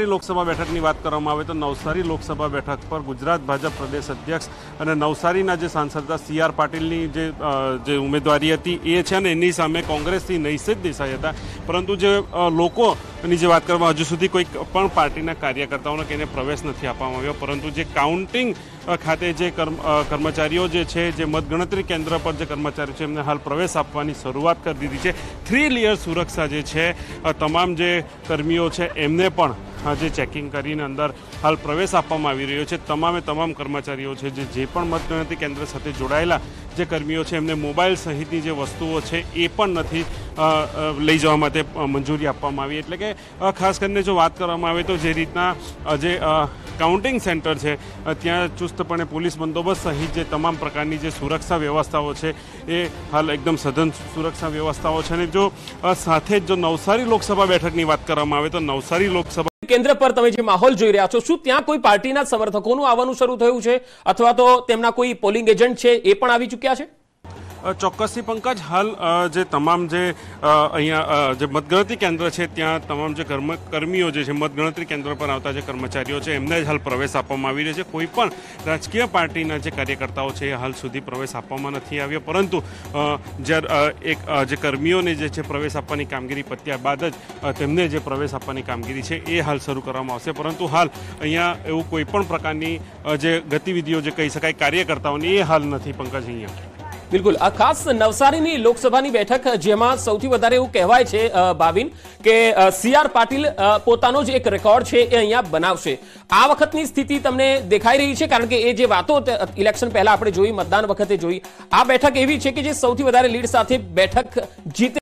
લોકસભા બેઠકની વાત કરવામાં આવે તો નવસારી લોકસભા બેઠક પર ગુજરાત ભાજપ પ્રદેશ અધ્યક્ષ અને નવસારીના જે સાંસદ હતા CR પાટીલની જે ઉમેદવારી હતી એ છે અને એની સામે કોંગ્રેસથી નૈષદ દેસાઈ હતા. પરંતુ જે લોકોની જે વાત કરવામાં હજુ સુધી કોઈ પણ પાર્ટીના કાર્યકર્તાઓને કહીને પ્રવેશ નથી આપવામાં આવ્યો. પરંતુ જે કાઉન્ટિંગ ખાતે જે કર્મચારીઓ જે છે, જે મતગણતરી કેન્દ્ર પર જે કર્મચારીઓ છે એમને હાલ પ્રવેશ આપવાની શરૂઆત કરી દીધી છે. 3 લેયર સુરક્ષા જે છે, તમામ જે કર્મીઓ છે એમને પણ જે ચેકિંગ કરીને અંદર હાલ પ્રવેશ આપવામાં આવી રહ્યો છે. તમામ કર્મચારીઓ છે જે પણ મતગણતરી કેન્દ્ર સાથે જોડાયેલા જે કર્મીઓ છે એમને મોબાઈલ સહિતની જે વસ્તુઓ છે એ પણ નથી લઈ જવા માટે મંજૂરી આપવામાં આવી. એટલે કે ખાસ કરીને જો વાત કરવામાં આવે તો જે રીતના જે કાઉન્ટિંગ સેન્ટર છે ત્યાં ચુસ્તપણે પોલીસ બંદોબસ્ત સહિત જે તમામ પ્રકારની જે સુરક્ષા વ્યવસ્થાઓ છે એ હાલ એકદમ સઘન સુરક્ષા વ્યવસ્થાઓ છે. અને જો સાથે જ જો નવસારી લોકસભા બેઠકની વાત કરવામાં આવે તો નવસારી લોકસભા કેન્દ્ર પર તમે જે માહોલ જોઈ રહ્યા છો, શું ત્યાં કોઈ પાર્ટીના સમર્થકોનું આવવાનું શરૂ થયું છે અથવા તો તેમના કોઈ પોલિંગ એજન્ટ છે એ પણ આવી ચૂક્યા છે? ચોક્કસથી પંકજ, હાલ જે તમામ જે અહીંયા જે મતગણતરી કેન્દ્ર છે ત્યાં તમામ જે કર્મીઓ જે છે, મતગણતરી કેન્દ્ર પર આવતા જે કર્મચારીઓ છે એમને જ હાલ પ્રવેશ આપવામાં આવી રહ્યો છે. કોઈ પણ રાજકીય પાર્ટીના જે કાર્યકર્તાઓ છે એ હાલ સુધી પ્રવેશ આપવામાં નથી આવ્યો. પરંતુ જ્યારે જે કર્મીઓને જે છે પ્રવેશ આપવાની કામગીરી પત્યા બાદ જ તેમને જે પ્રવેશ આપવાની કામગીરી છે એ હાલ શરૂ કરવામાં આવશે. પરંતુ હાલ અહીંયા એવું કોઈ પણ પ્રકારની જે ગતિવિધિઓ જે કહી શકાય કાર્યકર્તાઓની એ હાલ નથી પંકજ અહીંયા. બિલકુલ, આ ખાસ નવસારીની લોકસભાની બેઠક જેમાં સૌથી વધારે એવું કહેવાય છે ભાવિન કે CR પાટીલ પોતાનો જ એક રેકોર્ડ છે એ અહીંયા બનાવશે. આ વખતની સ્થિતિ તમને દેખાઈ રહી છે? કારણ કે એ જે વાતો ઇલેક્શન પહેલા આપણે જોઈ, મતદાન વખતે જોઈ, આ બેઠક એવી છે કે જે સૌથી વધારે લીડ સાથે બેઠક જીતે